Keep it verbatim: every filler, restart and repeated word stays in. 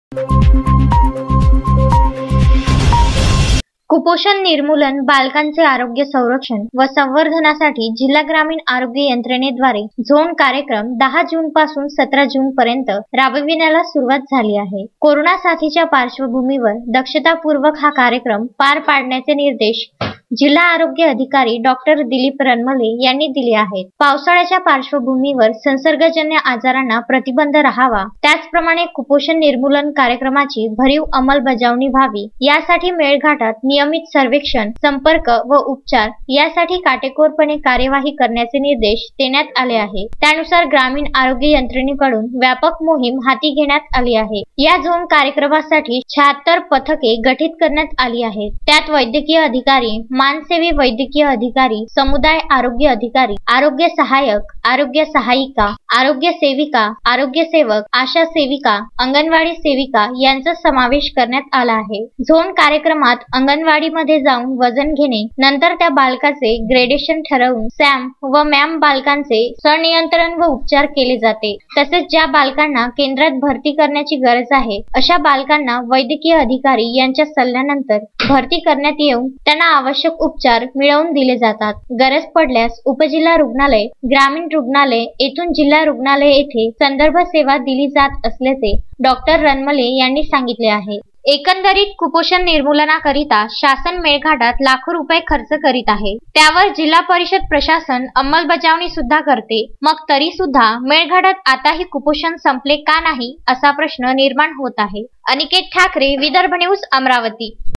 कुपोषण निर्मूलन, बालकांचे आरोग्य संरक्षण व संवर्धनासाठी जिल्हा ग्रामीण आरोग्य यंत्रणेद्वारे झोन कार्यक्रम दहा जून पासून सतरा जून पर्यंत राबविण्याला सुरुवात झाली आहे। कोरोना साथीच्या पार्श्वभूमीवर दक्षतापूर्वक हा कार्यक्रम पार पाडण्याचे निर्देश जिल्हा आरोग्य अधिकारी डॉक्टर दिलीप रणमले यांनी दिले आहेत। पावसाळ्याच्या पार्श्वभूमीवर संसर्गजन्य आजारांना प्रतिबंध राहावा, त्याचप्रमाणे कुपोषण निर्मूलन कार्यक्रमाची भरीव अंमलबजावणी व्हावी यासाठी मेळघाटात नियमित सर्वेक्षण, संपर्क व उपचार यासाठी काटेकोरपणे कार्यवाही करण्याचे निर्देश देण्यात आले आहे। त्यानुसार ग्रामीण आरोग्य यंत्रणेकडून व्यापक मोहीम हाती घेण्यात आली आहे। या झोन कार्यक्रमासाठी शहात्तर पथके गठीत करण्यात आली आहेत। त्यात वैद्यकीय अधिकारी, मानसेवी वैद्यकीय अधिकारी, समुदाय आरोग्य अधिकारी, आरोग्य सहायक, आरोग्य सहायिका, आरोग्य सेविका, आरोग्य सेवक, आशा सेविका, अंगणवाडी सेविका यांचा समावेश करण्यात आला आहे। झोन कार्यक्रमात अंगणवाडीमध्ये जाऊन वजन घेणे, नंतर त्या बालकाचे ग्रेडेशन ठरवून सॅम व मॅम बालकांचे सनियंत्रण व उपचार केले जाते। तसेच ज्या बालकांना केंद्रात भरती करण्याची गरज आहे अशा बालकांना वैद्यकीय अधिकारी यांच्या सल्ल्यानंतर भरती करण्यात येऊन त्यांना आवश्यक उपचार मिळवून दिले जातात। गरज पडल्यास उपजिल्हा रुग्णालय, ग्रामीण रुग्णालय येथून जिल्हा रुग्णालय येथे संदर्भ सेवा दिली जात असल्याचे डॉक्टर रणमले यांनी सांगितले आहे। एकंदरीत कुपोषण निर्मूलनाकरिता शासन मेळघाटात लाखो रुपये खर्च करीत आहे। त्यावर जिल्हा परिषद प्रशासन अंमलबजावणी सुद्धा करते। मग तरी सुद्धा मेळघाटात आताही कुपोषण संपले का नाही असा प्रश्न निर्माण होत आहे। अनिकेत ठाकरे, विदर्भ न्यूज, अमरावती।